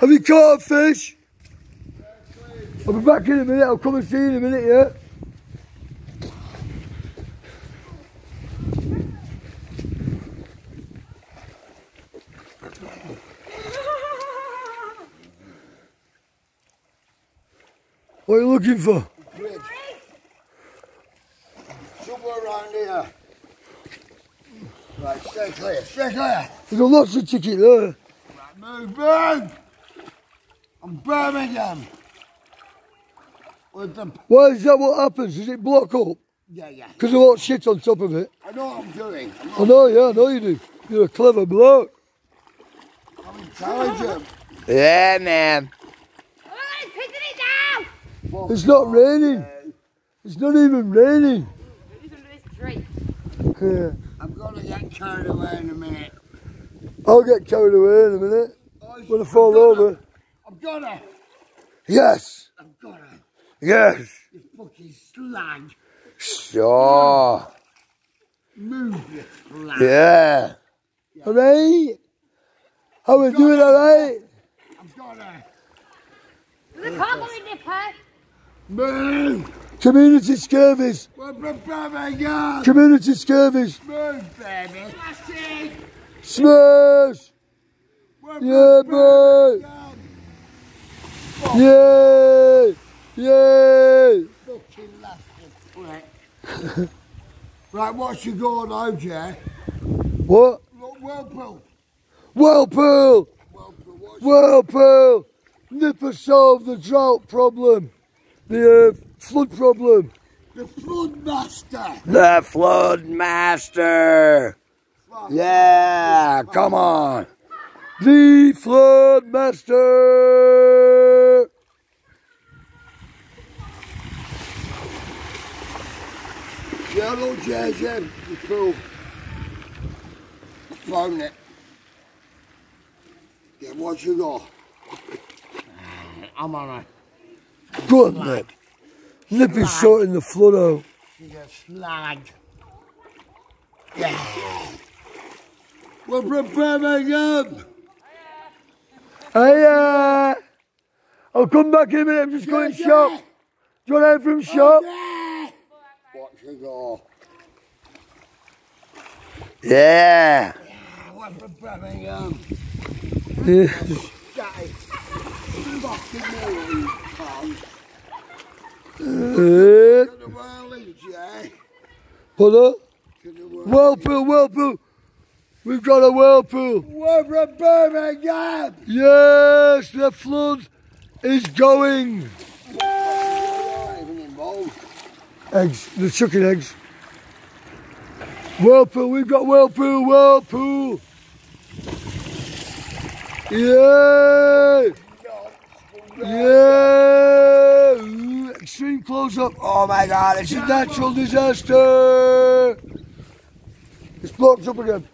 Have you caught a fish? I'll be back in a minute. I'll come and see you in a minute, yeah? What are you looking for? Somewhere around here. Right, stay clear, stay clear. There's a lots of ticket there. Right, move, move. I'm Birmingham. With the... Why is that what happens? Does it block up? Yeah, yeah. Because of what shit on top of it? I know what I'm doing. I know, yeah, I know you do. You're a clever bloke. I'm intelligent. Yeah, man. It's not raining. It's not even raining. Yeah. I'm going to get carried away in a minute. I'll get carried away in a minute. When I fall over. I'm gonna. Yes. I'm gonna. Yes. You fucking slag. Sure. Move, you slag. Yeah. Alright? How are we doing, alright? I'm gonna. Move. Community scabies. We're from Birmingham. Community scabies. Move, baby. Smash. We're Yeah, from boy. Birmingham. Yay. Yay. Fucking bastard prick. Right, what's your goal now, Jay? What? Look, Whirlpool. Whirlpool. Whirlpool, what's Whirlpool. Nipper solved the drought problem. The flood problem. the Flood Master. The Flood Master. Yeah, come on. The Flood Master. Yeah, look, Jay, the pool. Found it. Yeah, what's your goal? I'm on it. Good, Nip. Nip is sorting the flood out. You get slagged. Yeah. We're from Birmingham. Hey, I'll come back in a minute. I'm just going to shop. Do you want to head from shop? Yeah. Watch your goal. Yeah. We're from Birmingham. Yeah. Guys, fucking million pounds. Uh, Can the world eat, yeah? Put up. Can the world Whirlpool, Whirlpool. We've got a whirlpool. We're from Birmingham. Yes, the flood is going. You're not even involved. Eggs, they're chucking eggs. Whirlpool, we've got Whirlpool, Whirlpool. Yay! Yeah! Ooh, extreme close up. Oh my God, it's a natural disaster. It's blocked up again.